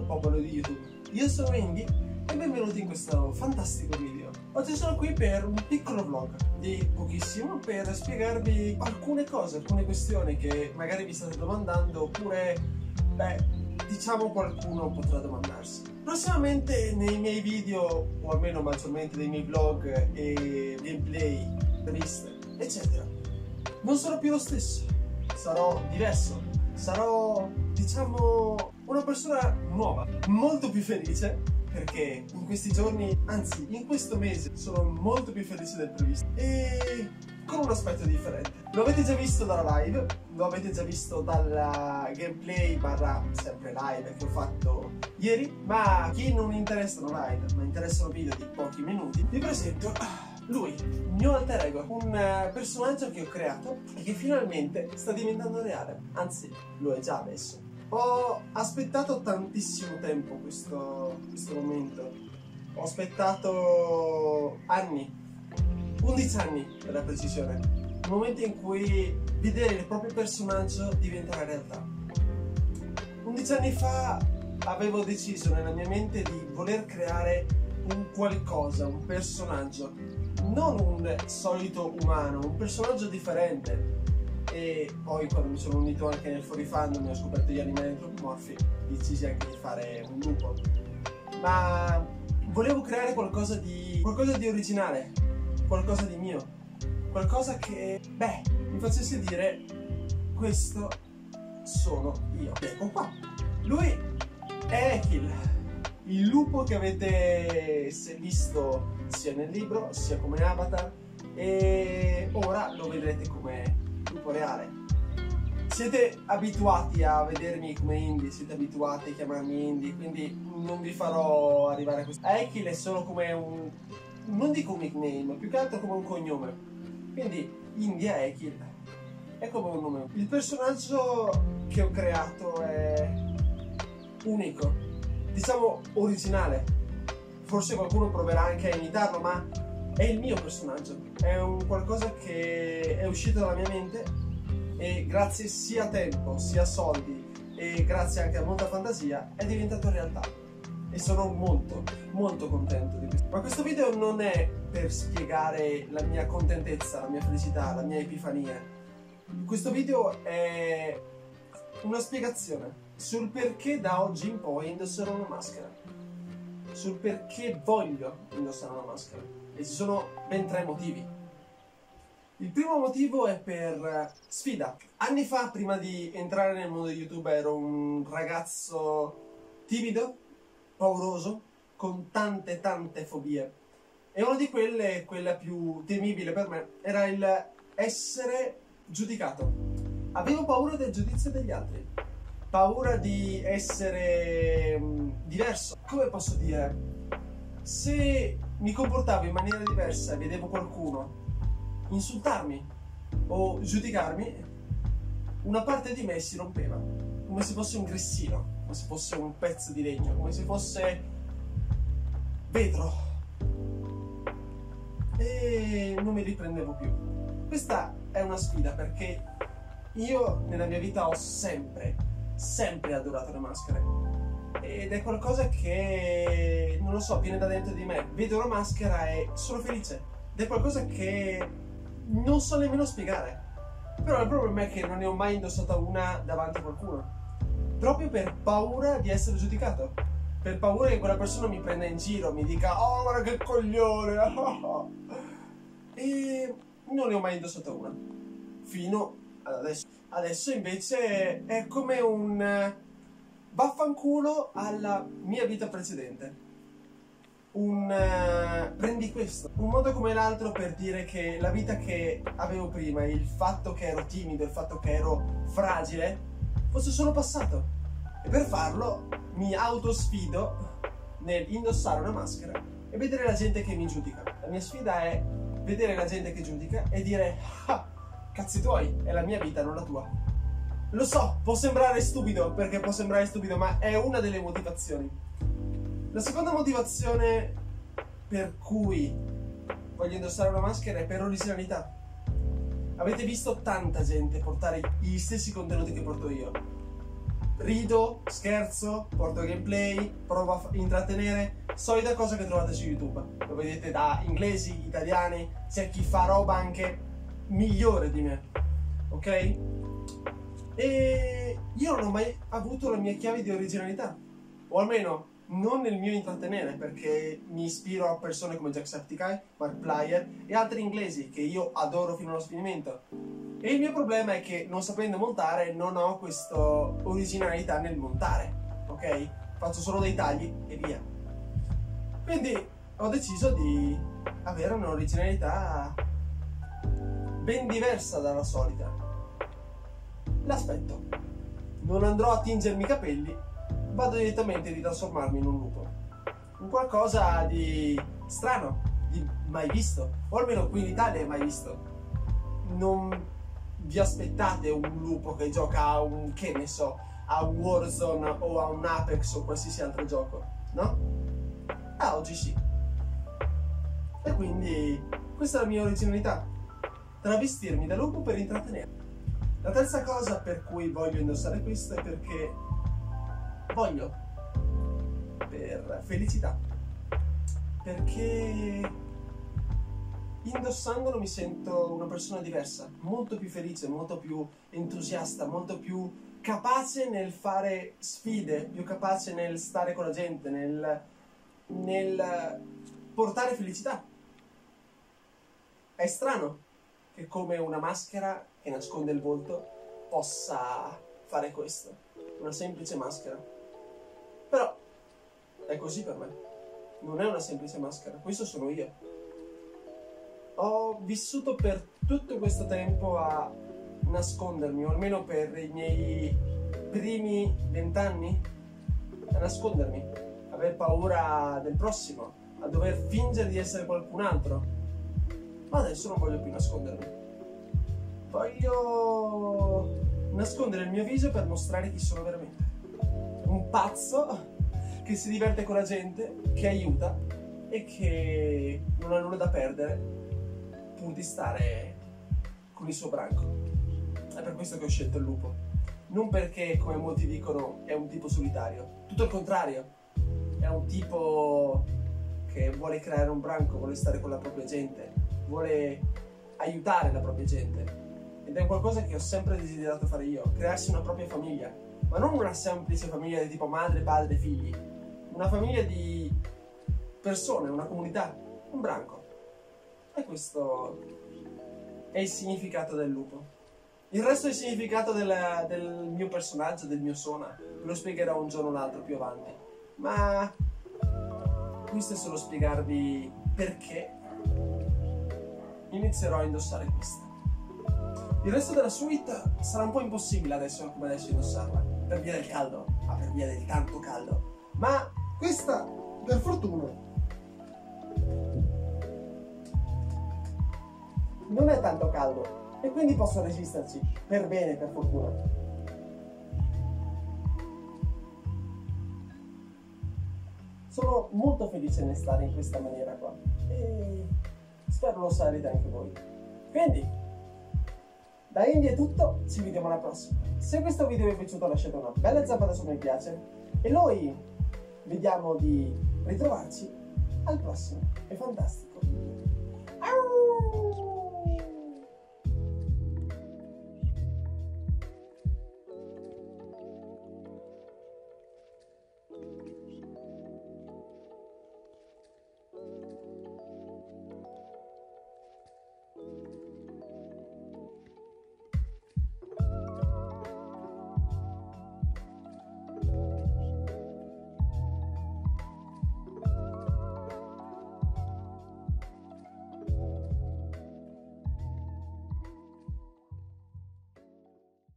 popolo di YouTube. Io sono Indy e benvenuti in questo fantastico video. Oggi sono qui per un piccolo vlog di pochissimo per spiegarvi alcune cose, alcune questioni che magari vi state domandando oppure, diciamo qualcuno potrà domandarsi. Prossimamente nei miei video, o almeno maggiormente nei miei vlog e gameplay, interviste, eccetera, non sarò più lo stesso, sarò diverso, sarò, diciamo, una persona nuova, molto più felice, perché in questi giorni, anzi in questo mese, sono molto più felice del previsto e con un aspetto differente. Lo avete già visto dalla live, lo avete già visto dalla gameplay barra sempre live che ho fatto ieri, ma chi non interessano live ma interessano video di pochi minuti, vi presento lui, il mio alter ego, un personaggio che ho creato e che finalmente sta diventando reale, anzi lo è già adesso. Ho aspettato tantissimo tempo questo momento, ho aspettato anni, 11 anni per la precisione, il momento in cui vedere il proprio personaggio diventare realtà. 11 anni fa avevo deciso nella mia mente di voler creare un qualcosa, un personaggio, non un solito umano, un personaggio differente. E poi quando mi sono unito anche nel For Fandom e ho scoperto gli animali antropomorfi, decisi anche di fare un lupo. Ma volevo creare qualcosa di originale, qualcosa di mio, qualcosa che, mi facesse dire questo sono io. Ecco qua. Lui è Ekil, il lupo che avete visto sia nel libro sia come avatar e ora lo vedrete come lupo reale. Siete abituati a vedermi come Indy, siete abituati a chiamarmi Indy, quindi non vi farò arrivare a questo. Ekil è solo come un, non dico un nickname, più che altro come un cognome. Quindi Indy Ekil è come un nome. Il personaggio che ho creato è unico, diciamo originale. Forse qualcuno proverà anche a imitarlo, ma è il mio personaggio, è un qualcosa che è uscito dalla mia mente e grazie sia a tempo, sia a soldi e grazie anche a molta fantasia è diventato realtà e sono molto, molto contento di questo. Ma questo video non è per spiegare la mia contentezza, la mia felicità, la mia epifania. Questo video è una spiegazione sul perché da oggi in poi indosserò una maschera, sul perché voglio indossare una maschera. E ci sono ben 3 motivi. Il primo motivo è per sfida. Anni fa, prima di entrare nel mondo di YouTube, ero un ragazzo timido, pauroso, con tante fobie. E una di quelle, quella più temibile per me, era il essere giudicato. Avevo paura del giudizio degli altri, paura di essere diverso. Come posso dire? Se mi comportavo in maniera diversa e vedevo qualcuno insultarmi o giudicarmi, una parte di me si rompeva, come se fosse un grissino, come se fosse un pezzo di legno, come se fosse vetro, e non mi riprendevo più. Questa è una sfida perché io nella mia vita ho sempre adorato le maschere. Ed è qualcosa che, non lo so, viene da dentro di me. Vedo una maschera e sono felice. Ed è qualcosa che non so nemmeno spiegare. Però il problema è che non ne ho mai indossata una davanti a qualcuno. Proprio per paura di essere giudicato. Per paura che quella persona mi prenda in giro, mi dica "Oh, guarda che coglione!" E non ne ho mai indossata una. Fino ad adesso. Adesso invece è come un vaffanculo alla mia vita precedente. Prendi questo. Un modo come l'altro per dire che la vita che avevo prima, il fatto che ero timido, il fatto che ero fragile, fosse solo passato. E per farlo mi autosfido nel indossare una maschera e vedere la gente che mi giudica. La mia sfida è vedere la gente che giudica e dire "Ah, cazzi tuoi, è la mia vita, non la tua". Lo so, può sembrare stupido, ma è una delle motivazioni. La seconda motivazione per cui voglio indossare una maschera è per originalità. Avete visto tanta gente portare gli stessi contenuti che porto io. rido, scherzo, porto gameplay, provo a intrattenere, solita cosa che trovate su YouTube. Lo vedete da inglesi, italiani, c'è chi fa roba anche migliore di me, ok? E io non ho mai avuto la mia chiave di originalità, o almeno non nel mio intrattenere, perché mi ispiro a persone come Jacksepticeye, Markiplier e altri inglesi che io adoro fino allo sfinimento. E il mio problema è che, non sapendo montare, non ho questa originalità nel montare, ok? Faccio solo dei tagli e via. Quindi ho deciso di avere un'originalità ben diversa dalla solita. L'aspetto. Non andrò a tingermi i capelli, vado direttamente di trasformarmi in un lupo. Un qualcosa di strano, di mai visto, o almeno qui in Italia mai visto. Non vi aspettate un lupo che gioca a un, che ne so, a un Warzone o a un Apex o qualsiasi altro gioco, no? Ah, oggi sì. E quindi questa è la mia originalità, travestirmi da lupo per intrattenere. La terza cosa per cui voglio indossare questo è perché voglio, per felicità, perché indossandolo mi sento una persona diversa, molto più felice, molto più entusiasta, molto più capace nel fare sfide, più capace nel stare con la gente, nel portare felicità. È strano che come una maschera che nasconde il volto possa fare questo, una semplice maschera. Però è così per me, non è una semplice maschera, questo sono io. Ho vissuto per tutto questo tempo a nascondermi, o almeno per i miei primi 20 anni, a nascondermi, aver paura del prossimo, a dover fingere di essere qualcun altro. Ma adesso non voglio più nascondermi. Voglio nascondere il mio viso per mostrare chi sono veramente. Un pazzo che si diverte con la gente, che aiuta e che non ha nulla da perdere pur di stare con il suo branco. È per questo che ho scelto il lupo. Non perché, come molti dicono, è un tipo solitario. Tutto il contrario. È un tipo che vuole creare un branco, vuole stare con la propria gente, vuole aiutare la propria gente. Ed è qualcosa che ho sempre desiderato fare io, crearsi una propria famiglia. Ma non una semplice famiglia di tipo madre, padre, figli. Una famiglia di persone, una comunità, un branco. E questo è il significato del lupo. Il resto è il significato del mio personaggio, del mio Sona. Lo spiegherò un giorno o l'altro più avanti. Ma questo è solo spiegarvi perché inizierò a indossare questo. Il resto della suite sarà un po' impossibile adesso come adesso indossarla, per via del caldo, ma per via del tanto caldo. Ma questa, per fortuna, non è tanto caldo e quindi posso resisterci, per bene, per fortuna. Sono molto felice nel stare in questa maniera qua e spero lo sarete anche voi. Quindi, da Indy è tutto, ci vediamo alla prossima. Se questo video vi è piaciuto lasciate una bella zampata su mi piace e noi vediamo di ritrovarci al prossimo. È fantastico. Au!